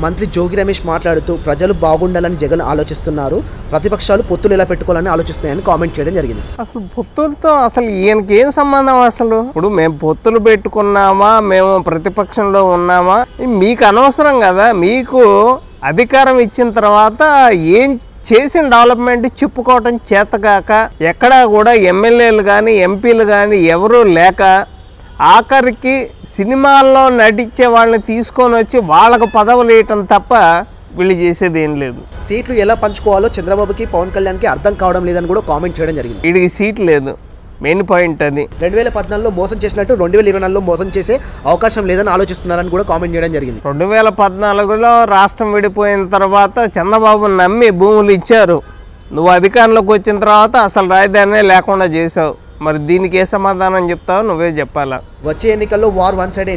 మంత్రి జోగి రమేష్ మాట్లాడుతూ ప్రజలు బాగుండాలని జగన్ ఆలోచిస్తున్నారు, ప్రతిపక్షాలు పొత్తులు ఎలా పెట్టుకోవాలని ఆలోచిస్తున్నాయని కామెంట్ చేయడం జరిగింది. అసలు పొత్తులతో అసలు ఈయనకి ఏం సంబంధం? అసలు ఇప్పుడు మేము పొత్తులు పెట్టుకున్నామా, మేము ప్రతిపక్షంలో ఉన్నామా, మీకు అనవసరం కదా. మీకు అధికారం ఇచ్చిన తర్వాత ఏం చేసిన డెవలప్మెంట్ చెప్పుకోవటం చేతగాక, ఎక్కడా కూడా ఎమ్మెల్యేలు కానీ ఎంపీలు కానీ ఎవరూ లేక, ఆఖరికి సినిమాల్లో నటించే వాళ్ళని తీసుకొని వచ్చి వాళ్ళకు పదవులు వేయటం తప్ప వీళ్ళు చేసేది ఏం లేదు. సీట్లు ఎలా పంచుకోవాలో చంద్రబాబుకి పవన్ కళ్యాణ్కి అర్థం కావడం లేదని కూడా కామెంట్ చేయడం జరిగింది. వీడికి సీట్ లేదు, మెయిన్ పాయింట్ అది. 2014లో మోసం చేసినట్టు 2024లో మోసం చేసే అవకాశం లేదని ఆలోచిస్తున్నారని కూడా కామెంట్ చేయడం జరిగింది. 2014లో రాష్ట్రం విడిపోయిన తర్వాత చంద్రబాబు నమ్మి భూములు ఇచ్చారు. నువ్వు అధికారంలోకి వచ్చిన తర్వాత అసలు రాజధాని లేకుండా చేసావు. మరి దీనికి ఏ సమాధానం చెప్తావో నువ్వే చెప్పాలా. వచ్చే ఎన్నికల్లో వార్ వన్ సైడ్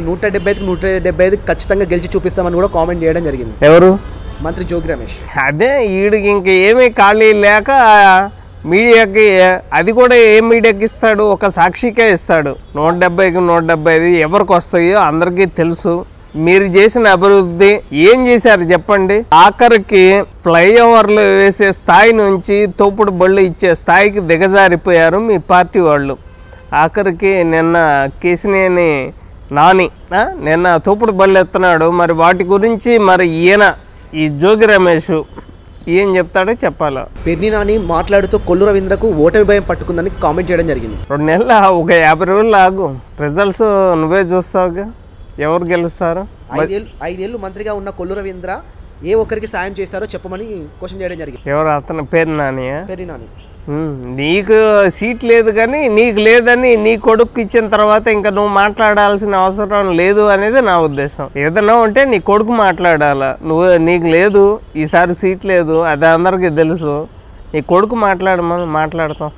175 ఖచ్చితంగా గెలిచి చూపిస్తామని కూడా కామెంట్ చేయడం జరిగింది. ఎవరు? మంత్రి జోగి రమేష్. అదే వీడికి ఇంక ఏమీ ఖాళీ లేక మీడియాకి, అది కూడా ఏ మీడియాకి ఇస్తాడు? ఒక సాక్షికే ఇస్తాడు. 170కి 175 ఎవరికి వస్తాయో అందరికీ తెలుసు. మీరు చేసిన అభివృద్ధి ఏం చేశారు చెప్పండి? ఆఖరికి ఫ్లైఓవర్లు వేసే స్థాయి నుంచి తోపుడు బళ్ళు ఇచ్చే స్థాయికి దిగజారిపోయారు మీ పార్టీ వాళ్ళు. ఆఖరికి నిన్న కేసినేని నాని నిన్న తోపుడు బళ్ళు ఎత్తున్నాడు. మరి వాటి గురించి మరి ఈయన ఈ జోగి రమేష్ ఏం చెప్తాడో చెప్పాలా. పెర్ని నాని మాట్లాడుతూ కొల్లు రవీంద్రకు ఓటమి భయం పట్టుకుందని కామెంట్ చేయడం జరిగింది. 2 నెలల ఒక 50 రోజులు ఆగు, రిజల్ట్స్ నువ్వే చూస్తావుగా ఎవరు గెలుస్తారు. 5 ఏళ్ళు మంత్రిగా ఉన్న కొల్లు రవీంద్ర ఏ ఒక్కరికి సాయం చేశారో చెప్పమని క్వశ్చన్ చేయడం జరిగింది. ఎవరు? అతను పెర్ని నాని. నీకు సీట్ లేదు కానీ నీకు లేదని నీ కొడుకు ఇచ్చిన తర్వాత ఇంకా నువ్వు మాట్లాడాల్సిన అవసరం లేదు అనేది నా ఉద్దేశం. ఏదైనా ఉంటే నీ కొడుకు మాట్లాడాలా. నీకు లేదు, ఈసారి సీట్ లేదు, అది అందరికీ తెలుసు. నీ కొడుకు మాట్లాడమని మాట్లాడతాం.